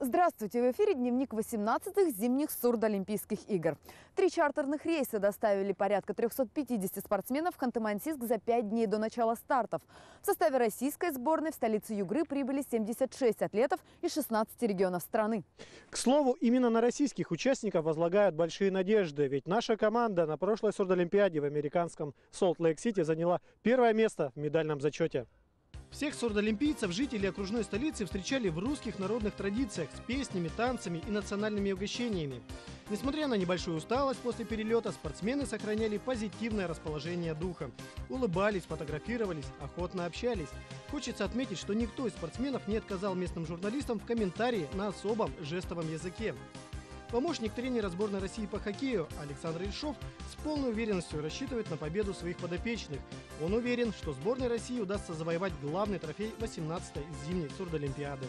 Здравствуйте! В эфире дневник 18-х зимних Сурдолимпийских игр. 3 чартерных рейса доставили порядка 350 спортсменов в Ханты-Мансийск за 5 дней до начала стартов. В составе российской сборной в столицу Югры прибыли 76 атлетов из 16 регионов страны. К слову, именно на российских участников возлагают большие надежды. Ведь наша команда на прошлой Сурдолимпиаде в американском Солт-Лейк-Сити заняла первое место в медальном зачете. Всех сурдолимпийцев жители окружной столицы встречали в русских народных традициях с песнями, танцами и национальными угощениями. Несмотря на небольшую усталость после перелета, спортсмены сохраняли позитивное расположение духа. Улыбались, фотографировались, охотно общались. Хочется отметить, что никто из спортсменов не отказал местным журналистам в комментарии на особом жестовом языке. Помощник тренера сборной России по хоккею Александр Ильшов с полной уверенностью рассчитывает на победу своих подопечных. Он уверен, что сборной России удастся завоевать главный трофей 18-й зимней Сурдолимпиады.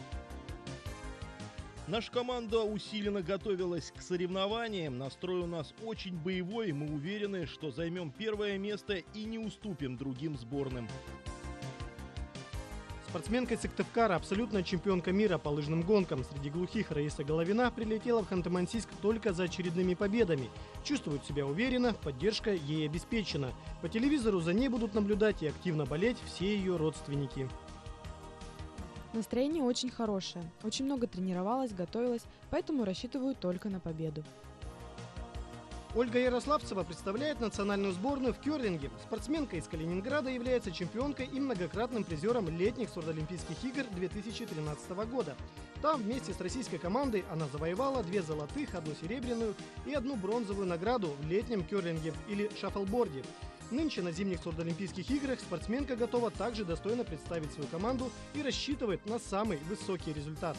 Наша команда усиленно готовилась к соревнованиям. Настрой у нас очень боевой. Мы уверены, что займем первое место и не уступим другим сборным. Спортсменка из Сыктывкара, абсолютная чемпионка мира по лыжным гонкам среди глухих Раиса Головина прилетела в Ханты-Мансийск только за очередными победами. Чувствует себя уверенно, поддержка ей обеспечена. По телевизору за ней будут наблюдать и активно болеть все ее родственники. Настроение очень хорошее. Очень много тренировалась, готовилась, поэтому рассчитываю только на победу. Ольга Ярославцева представляет национальную сборную в керлинге. Спортсменка из Калининграда является чемпионкой и многократным призером летних Сурдолимпийских игр 2013 года. Там вместе с российской командой она завоевала 2 золотых, 1 серебряную и 1 бронзовую награду в летнем керлинге или шаффлборде. Нынче на зимних Сурдолимпийских играх спортсменка готова также достойно представить свою команду и рассчитывает на самый высокий результат.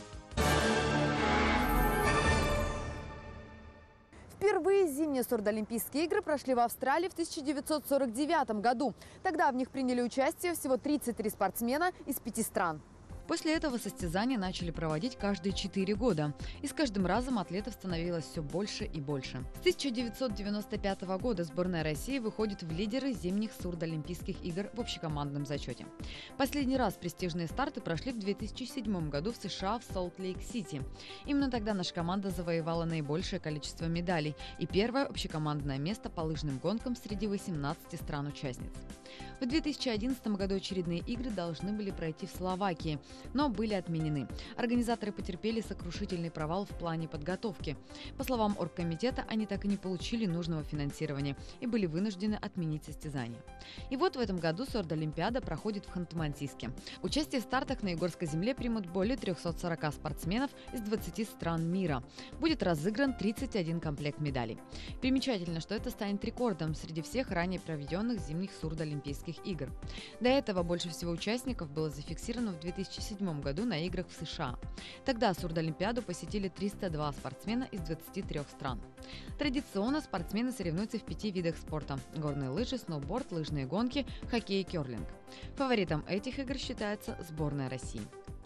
Впервые зимние Сурдолимпийские игры прошли в Австралии в 1949 году. Тогда в них приняли участие всего 33 спортсмена из 5 стран. После этого состязания начали проводить каждые 4 года. И с каждым разом атлетов становилось все больше и больше. С 1995 года сборная России выходит в лидеры зимних Сурдолимпийских игр в общекомандном зачете. Последний раз престижные старты прошли в 2007 году в США в Солт-Лейк-Сити. Именно тогда наша команда завоевала наибольшее количество медалей и первое общекомандное место по лыжным гонкам среди 18 стран-участниц. В 2011 году очередные игры должны были пройти в Словакии, но были отменены. Организаторы потерпели сокрушительный провал в плане подготовки. По словам оргкомитета, они так и не получили нужного финансирования и были вынуждены отменить состязания. И вот в этом году Сурдолимпиада проходит в Ханты-Мансийске. Участие в стартах на Югорской земле примут более 340 спортсменов из 20 стран мира. Будет разыгран 31 комплект медалей. Примечательно, что это станет рекордом среди всех ранее проведенных зимних Сурдолимпийских игр. До этого больше всего участников было зафиксировано в 2007 году на играх в США. Тогда Сурдолимпиаду посетили 302 спортсмена из 23 стран. Традиционно спортсмены соревнуются в 5 видах спорта: горные лыжи, сноуборд, лыжные гонки, хоккей и керлинг. Фаворитом этих игр считается сборная России.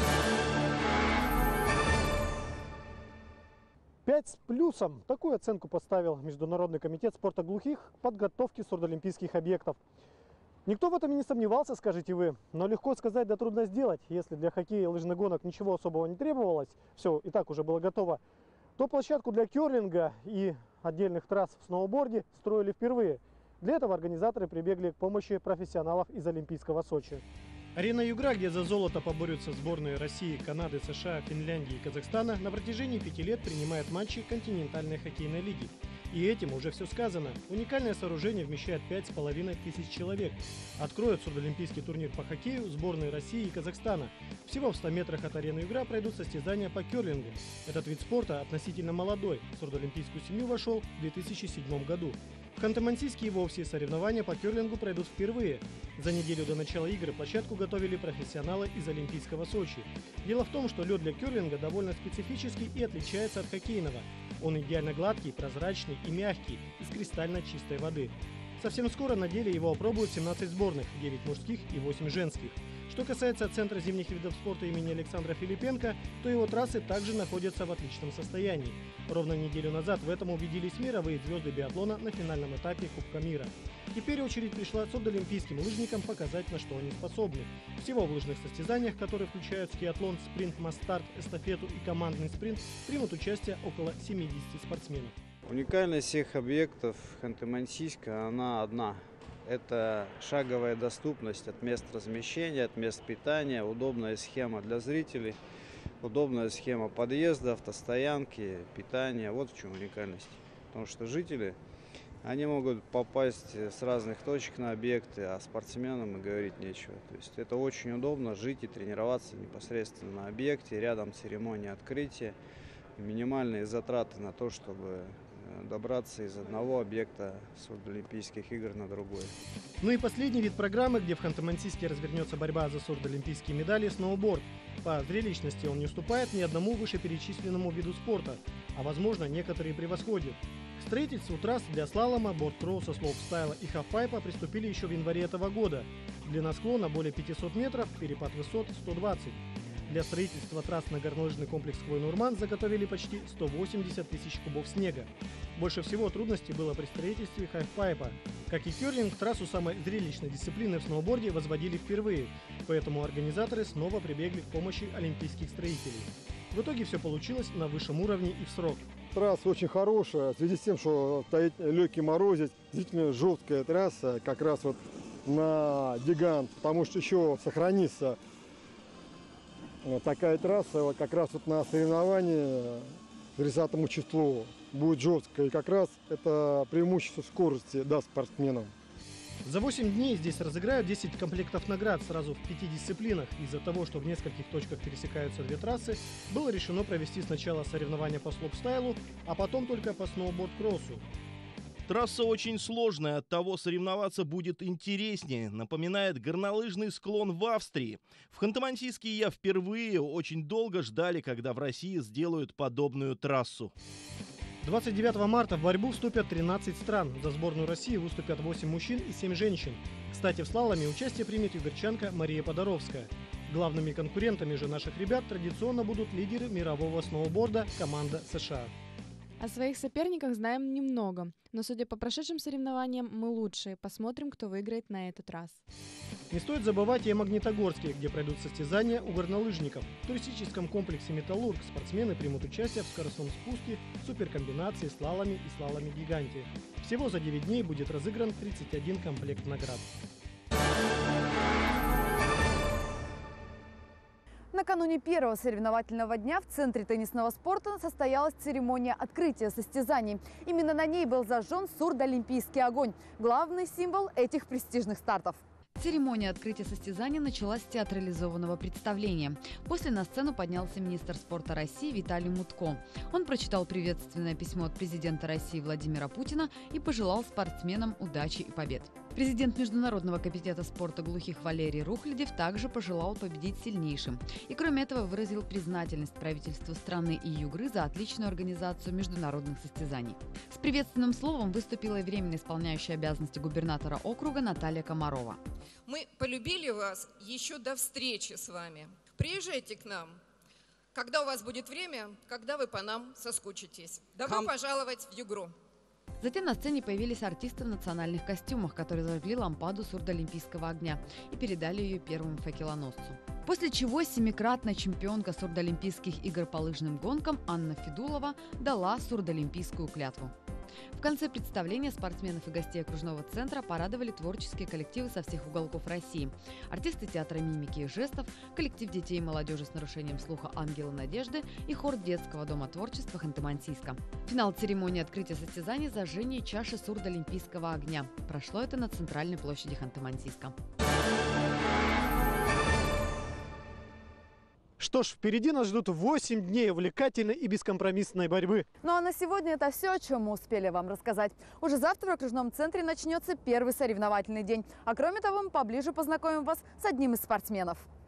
5 с плюсом. Такую оценку поставил Международный комитет спорта глухих к подготовке сурдолимпийских объектов. Никто в этом и не сомневался, скажете вы, но легко сказать, да трудно сделать. Если для хоккея и лыжных гонок ничего особого не требовалось, все и так уже было готово, то площадку для керлинга и отдельных трасс в сноуборде строили впервые. Для этого организаторы прибегли к помощи профессионалов из Олимпийского Сочи. Арена Югра, где за золото поборются сборные России, Канады, США, Финляндии и Казахстана, на протяжении 5 лет принимает матчи континентальной хоккейной лиги. И этим уже все сказано. Уникальное сооружение вмещает 5500 человек. Откроют Сурдолимпийский турнир по хоккею сборные России и Казахстана. Всего в 100 метрах от арены Югра пройдут состязания по керлингу. Этот вид спорта относительно молодой. В сурдолимпийскую семью вошел в 2007 году. В Ханты-Мансийске и вовсе соревнования по керлингу пройдут впервые. За неделю до начала игры площадку готовили профессионалы из Олимпийского Сочи. Дело в том, что лед для керлинга довольно специфический и отличается от хоккейного. Он идеально гладкий, прозрачный и мягкий, из кристально чистой воды. Совсем скоро на деле его опробуют 17 сборных, 9 мужских и 8 женских. Что касается Центра зимних видов спорта имени Александра Филипенко, то его трассы также находятся в отличном состоянии. Ровно неделю назад в этом убедились мировые звезды биатлона на финальном этапе Кубка мира. теперь очередь пришла сурдолимпийским лыжникам показать, на что они способны. Всего в лыжных состязаниях, которые включают скиатлон, спринт, масс-старт, эстафету и командный спринт, примут участие около 70 спортсменов. Уникальность всех объектов Ханты-Мансийска, она одна. Это шаговая доступность от мест размещения, от мест питания, удобная схема для зрителей, удобная схема подъезда, автостоянки, питания. Вот в чем уникальность. Потому что жители, они могут попасть с разных точек на объекты, а спортсменам и говорить нечего. То есть это очень удобно жить и тренироваться непосредственно на объекте, рядом церемония открытия, минимальные затраты на то, чтобы добраться из одного объекта сурдолимпийских игр на другой. Ну и последний вид программы, где в Ханты-Мансийске развернется борьба за сурдолимпийские медали – сноуборд. По зрелищности он не уступает ни одному вышеперечисленному виду спорта, а возможно некоторые превосходят. К строительству трасс для слалома, борт-кросса, слоупстайла и хафпайпа приступили еще в январе этого года. Длина склона более 500 метров, перепад высот 120. Для строительства трасс на горнолыжный комплекс Хвойный-Урман заготовили почти 180 тысяч кубов снега. Больше всего трудностей было при строительстве хафпайпа. Как и керлинг, трассу самой зрелищной дисциплины в сноуборде возводили впервые, поэтому организаторы снова прибегли к помощи олимпийских строителей. В итоге все получилось на высшем уровне и в срок. Трасса очень хорошая, в связи с тем, что стоит легкий морозец, действительно жесткая трасса, как раз вот на гигант, потому что еще сохранится такая трасса, вот как раз вот на соревновании к 30 числу будет жесткая, и как раз это преимущество скорости даст спортсменам. За 8 дней здесь разыграют 10 комплектов наград сразу в 5 дисциплинах. Из-за того, что в нескольких точках пересекаются две трассы, было решено провести сначала соревнования по слоупстайлу, а потом только по сноуборд-кроссу. Трасса очень сложная, оттого соревноваться будет интереснее. Напоминает горнолыжный склон в Австрии. В Ханты-Мансийске я впервые, очень долго ждали, когда в России сделают подобную трассу. 29 марта в борьбу вступят 13 стран. За сборную России выступят 8 мужчин и 7 женщин. Кстати, в слаломе участие примет югорчанка Мария Подоровская. Главными конкурентами же наших ребят традиционно будут лидеры мирового сноуборда – команда США. О своих соперниках знаем немного, но судя по прошедшим соревнованиям, мы лучшие. Посмотрим, кто выиграет на этот раз. Не стоит забывать и о Магнитогорске, где пройдут состязания у горнолыжников. В туристическом комплексе «Металлург» спортсмены примут участие в скоростном спуске, суперкомбинации, слаломе и слаломе-гиганте. Всего за 9 дней будет разыгран 31 комплект наград. Накануне первого соревновательного дня в Центре теннисного спорта состоялась церемония открытия состязаний. Именно на ней был зажжен сурдолимпийский огонь – главный символ этих престижных стартов. Церемония открытия состязаний началась с театрализованного представления. После на сцену поднялся министр спорта России Виталий Мутко. Он прочитал приветственное письмо от президента России Владимира Путина и пожелал спортсменам удачи и побед. Президент Международного комитета спорта глухих Валерий Рухлядев также пожелал победить сильнейшим. И кроме этого выразил признательность правительству страны и Югры за отличную организацию международных состязаний. С приветственным словом выступила и временно исполняющая обязанности губернатора округа Наталья Комарова. Мы полюбили вас еще до встречи с вами. Приезжайте к нам, когда у вас будет время, когда вы по нам соскучитесь. Добро пожаловать в Югру. Затем на сцене появились артисты в национальных костюмах, которые зажгли лампаду сурдолимпийского огня и передали ее первому факелоносцу. После чего семикратная чемпионка сурдолимпийских игр по лыжным гонкам Анна Федулова дала сурдолимпийскую клятву. В конце представления спортсменов и гостей окружного центра порадовали творческие коллективы со всех уголков России. Артисты театра мимики и жестов, коллектив детей и молодежи с нарушением слуха «Ангелы Надежды» и хор детского дома творчества Ханты-Мансийска. Финал церемонии открытия состязаний – зажжение чаши сурдолимпийского огня. Прошло это на центральной площади Ханты-Мансийска. Что ж, впереди нас ждут 8 дней увлекательной и бескомпромиссной борьбы. Ну а на сегодня это все, о чем мы успели вам рассказать. Уже завтра в окружном центре начнется первый соревновательный день. А кроме того, мы поближе познакомим вас с одним из спортсменов.